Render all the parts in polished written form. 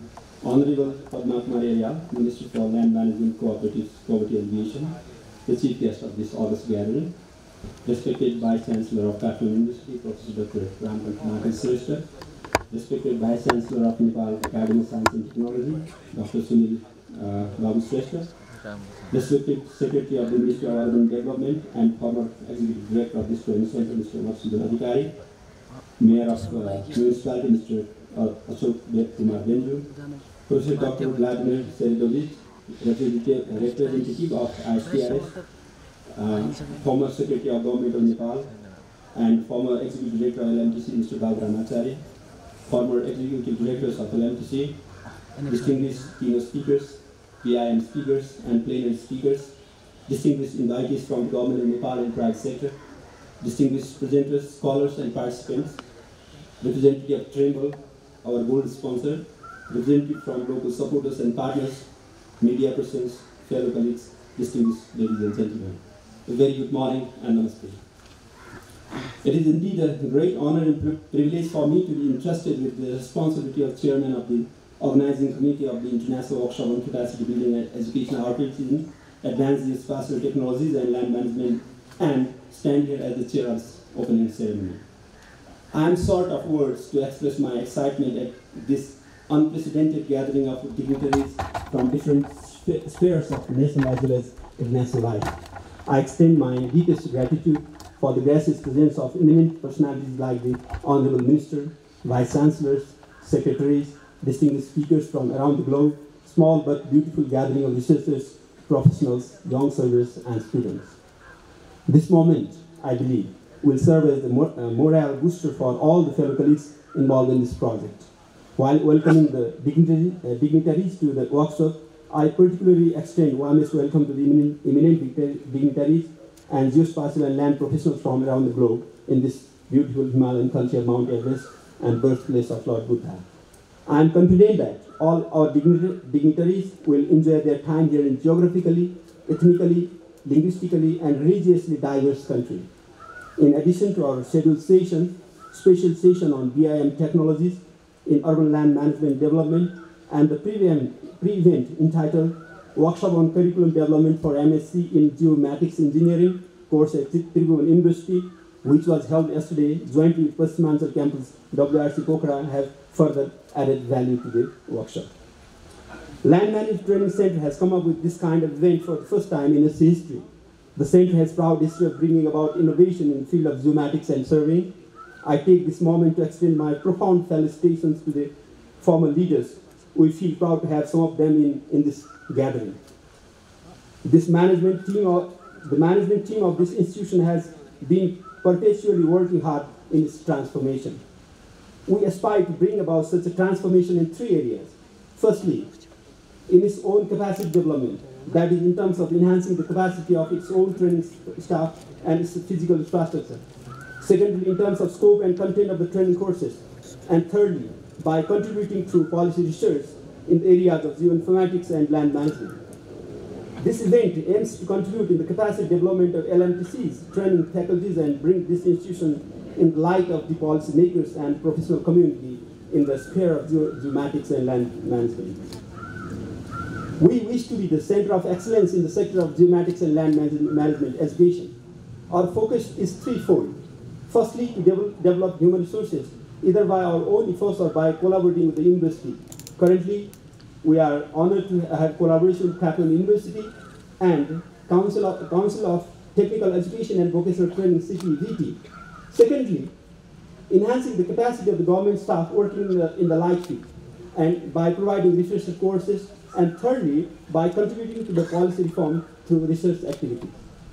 Honorable Padma Kumar, Minister for Land Management, Cooperatives, Poverty and Alleviation, the chief guest of this August gathering, respected Vice Chancellor of Kavre University, Professor Dr. Ramkanth, respected Vice Chancellor of Nepal Academy of Science and Technology, Dr. Sunil Babu Shrestha, respected Secretary of the Ministry of Urban Development and former Executive Director of this Training Center, Mr. Matsudana Adhikari, Mayor of Municipality, Mr. Ashok Kumar Benju, Professor Dr. Vladimir Seredovich, representative of ISPRS, former Secretary of Government of Nepal, and former Executive Director of LMTC, Mr. Photogrammetry, former Executive Directors of LMTC, distinguished keynote speakers, PIM speakers, and plenary speakers, distinguished invitees from government of Nepal and private sector, distinguished presenters, scholars, and participants, representative of Tremble, our gold sponsor, representative from local supporters and partners, media persons, fellow colleagues, distinguished ladies and gentlemen. A very good morning and namaste. It is indeed a great honor and privilege for me to be entrusted with the responsibility of Chairman of the Organizing Committee of the International Workshop on Capacity Building and Educational Outreach in Advanced Geospatial Technologies and Land Management, and stand here as the chair of this opening ceremony. I am short of words to express my excitement at this unprecedented gathering of dignitaries from different spheres of national as well as international life. I extend my deepest gratitude for the gracious presence of eminent personalities like the Honorable Minister, Vice Chancellors, Secretaries, distinguished speakers from around the globe, small but beautiful gathering of researchers, professionals, young servers, and students. This moment, I believe, will serve as the morale booster for all the fellow colleagues involved in this project. While welcoming the dignitaries to the workshop, I particularly extend warmest welcome to the eminent dignitaries and geospatial and land professionals from around the globe in this beautiful Himalayan country of Mount Everest and birthplace of Lord Buddha. I am confident that all our dignitaries will enjoy their time here in geographically, ethnically, linguistically, and religiously diverse country. In addition to our scheduled session, special session on BIM technologies in urban land management development, and the pre-event entitled Workshop on Curriculum Development for MSc in Geomatics Engineering course at Tribhuvan University, which was held yesterday jointly with Paschimantla Campus WRC Pokhara, have further added value to the workshop. Land Management Training Center has come up with this kind of event for the first time in its history. The center has proud history of bringing about innovation in the field of geomatics and surveying. I take this moment to extend my profound felicitations to the former leaders. We feel proud to have some of them in this gathering. The management team of this institution has been perpetually working hard in its transformation. We aspire to bring about such a transformation in three areas. Firstly, in its own capacity development, that is in terms of enhancing the capacity of its own training staff and its physical infrastructure. Secondly, in terms of scope and content of the training courses. And thirdly, by contributing through policy research in the areas of geoinformatics and land management. This event aims to contribute in the capacity development of LMTC's training faculties and bring this institution in the light of the policymakers and professional community in the sphere of geomatics and land management. We wish to be the center of excellence in the sector of geomatics and land management education. Our focus is threefold. Firstly, to develop human resources, either by our own efforts or by collaborating with the university. Currently, we are honored to have collaboration with Kavre University and Council of Technical Education and Vocational Training, CTVT. Secondly, enhancing the capacity of the government staff working in the like field, and by providing research courses, and thirdly, by contributing to the policy reform through research activity.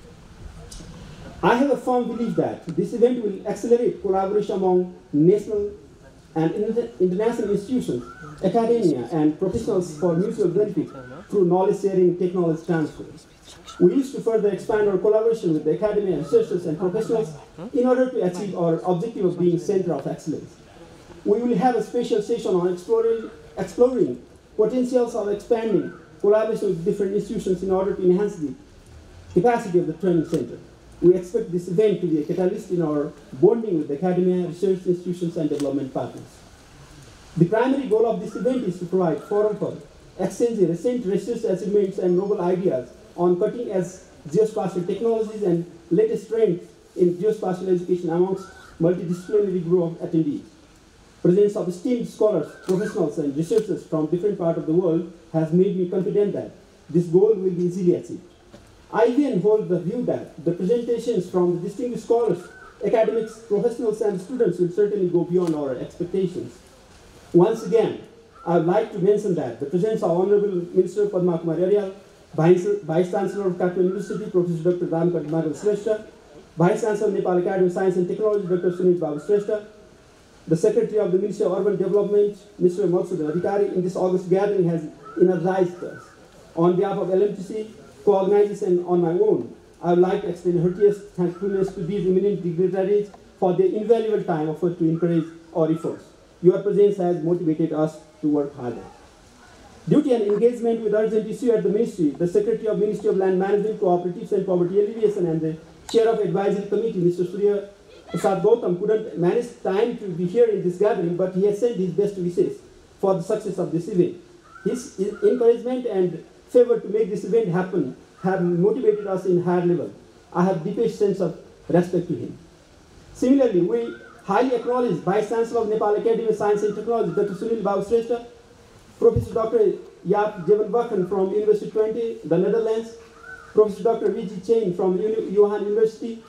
I have a firm belief that this event will accelerate collaboration among national and international institutions, academia, and professionals for mutual benefit through knowledge sharing, technology transfer. We wish to further expand our collaboration with the academia, researchers, and professionals in order to achieve our objective of being center of excellence. We will have a special session on exploring potentials of expanding collaboration with different institutions in order to enhance the capacity of the training center. We expect this event to be a catalyst in our bonding with the academia, research institutions, and development partners. The primary goal of this event is to provide forum for exchanging recent research achievements and novel ideas on cutting-edge geospatial technologies and latest trends in geospatial education amongst multidisciplinary group of attendees. Presence of esteemed scholars, professionals, and researchers from different parts of the world has made me confident that this goal will be easily achieved. I even hold the view that the presentations from the distinguished scholars, academics, professionals, and students will certainly go beyond our expectations. Once again, I would like to mention that the presence of Honorable Minister Padma Kumar Aryal, Vice Chancellor of Kavre University, Professor Dr. Ramkar Shrestha, Vice Chancellor of Nepal Academy of Science and Technology, Dr. Sunit Babu Shrestha, the Secretary of the Ministry of Urban Development, Mr. Maksud Adhikari, in this August gathering has energized us. On behalf of LMTC, co-organizers, and on my own, I would like to extend heartiest thankfulness to these eminent dignitaries for their invaluable time offered to encourage our efforts. Your presence has motivated us to work harder. Duty and engagement with urgent issue at the Ministry, the Secretary of Ministry of Land Management, Cooperatives and Poverty Alleviation, and the Chair of Advisory Committee, Mr. Surya Prasad couldn't manage time to be here in this gathering, but he has sent his best wishes for the success of this event. His encouragement and favor to make this event happen have motivated us in higher level. I have deepest sense of respect to him. Similarly, we highly acknowledge Vice Chancellor of Nepal Academy of Science and Technology, Dr. Sunil Babu Shrestha, Professor Dr. Yap Jevan from University 20, the Netherlands, Professor Dr. V.G. Chain from Johan University,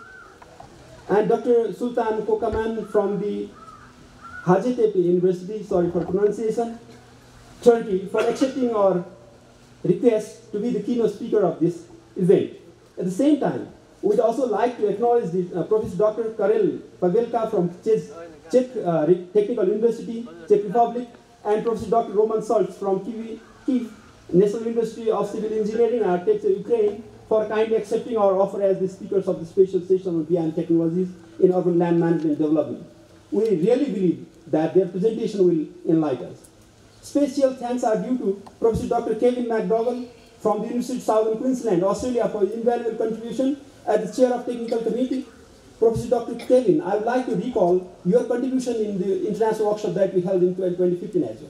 and Dr. Sultan Kokaman from the Hacettepe University, sorry for pronunciation, Turkey, for accepting our request to be the keynote speaker of this event. At the same time, we'd also like to acknowledge the Professor Dr. Karel Pavelka from Czech Technical University, Czech Republic, and Professor Dr. Roman Schultz from Kyiv National University of Civil Engineering, Ukraine, for kindly accepting our offer as the speakers of the special session on BIM technologies in urban land management development. We really believe that their presentation will enlighten us. Special thanks are due to Professor Dr. Kevin McDougall from the University of Southern Queensland, Australia, for his invaluable contribution as the Chair of Technical Committee. Professor Dr. Kevin, I would like to recall your contribution in the international workshop that we held in 2015 as well.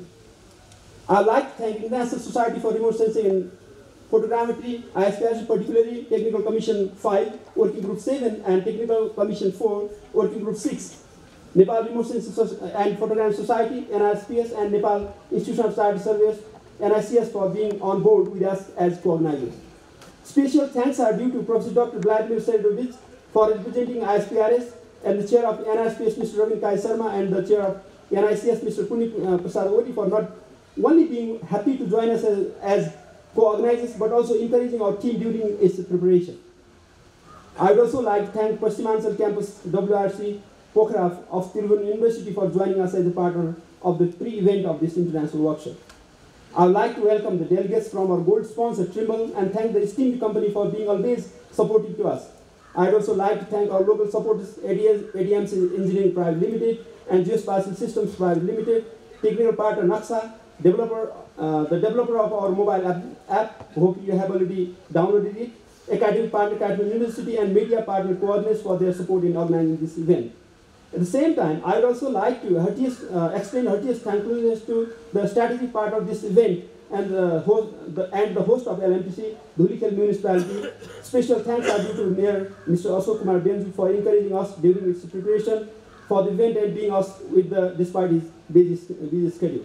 I would like to thank International Society for Remote Sensing and Photogrammetry, ISPRS, particularly Technical Commission 5, Working Group 7, and Technical Commission 4, Working Group 6, Nepal Remote Sensing and Photogrammetry Society, NRSPS, and Nepal Institution of Society Surveyors, NICS, for being on board with us as co-organizers. Special thanks are due to Professor Dr. Vladimir Seredovich for representing ISPRS, and the Chair of NRSPS, Mr. Ravin Kai Sharma, and the Chair of NICS, Mr. Punit Prasad for not only being happy to join us as co-organizers, but also encouraging our team during its preparation. I would also like to thank Paschimantchal Campus WRC Pokhara of Tiruvallur University for joining us as a partner of the pre-event of this international workshop. I would like to welcome the delegates from our gold sponsor, Trimble, and thank the esteemed company for being always supportive to us. I would also like to thank our local supporters, ADMC Engineering Private Limited and Geospatial Systems Private Limited, technical partner Naxa, the developer of our mobile app, hope you have already downloaded it, academic partner Kavre University, and media partner Coordinates for their support in organizing this event. At the same time, I would also like to extend heartiest thankfulness to the strategic part of this event and the host of LMTC, Dhulikhel Municipality. Special thanks are due to Mayor Mr. Ashok Kumar Benji for encouraging us during its preparation for the event and being us with despite his busy schedule.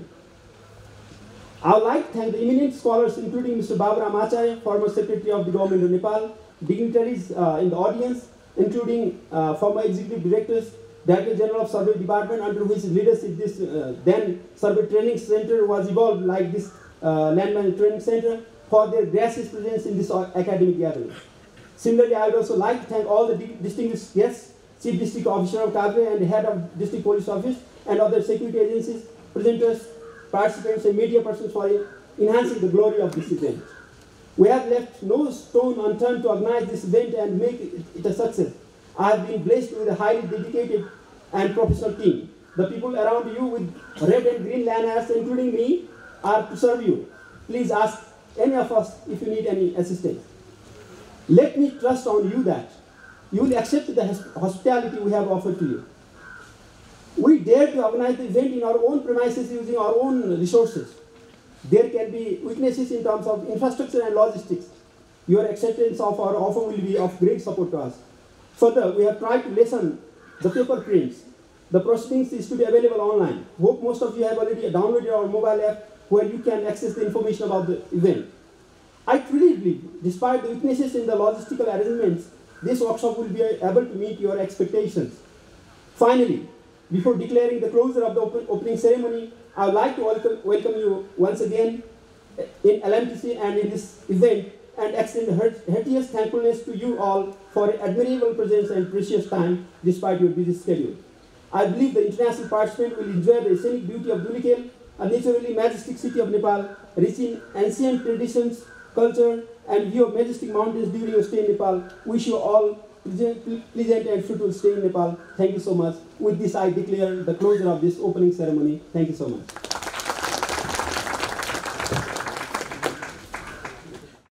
I would like to thank the eminent scholars, including Mr. Baburam Acharya, former Secretary of the Government of Nepal, dignitaries in the audience, including former executive directors, Director General of Survey Department, under which leadership this then Survey Training Center was evolved like this Land Management Training Center, for their gracious presence in this academic gathering. Similarly, I would also like to thank all the distinguished guests, Chief District Officer of Kavre and the Head of District Police Office, and other security agencies, presenters, participants, and media persons for enhancing the glory of this event. We have left no stone unturned to organize this event and make it a success. I have been blessed with a highly dedicated and professional team. The people around you with red and green lanyards, including me, are to serve you. Please ask any of us if you need any assistance. Let me trust on you that you will accept the hospitality we have offered to you. We dare to organize the event in our own premises using our own resources. There can be weaknesses in terms of infrastructure and logistics. Your acceptance of our offer will be of great support to us. Further, we have tried to lessen the paper prints. The proceedings is to be available online. Hope most of you have already downloaded our mobile app where you can access the information about the event. I truly believe, despite the weaknesses in the logistical arrangements, this workshop will be able to meet your expectations. Finally, before declaring the closure of the opening ceremony, I would like to welcome you once again in LMTC and in this event, and extend heartiest thankfulness to you all for your admirable presence and precious time despite your busy schedule. I believe the international participant will enjoy the scenic beauty of Dhulikhel, a naturally majestic city of Nepal, rich in ancient traditions, culture, and view of majestic mountains during your stay in Nepal. Wish you all pleasant and fruitful stay in Nepal. Thank you so much. With this, I declare the closure of this opening ceremony. Thank you so much.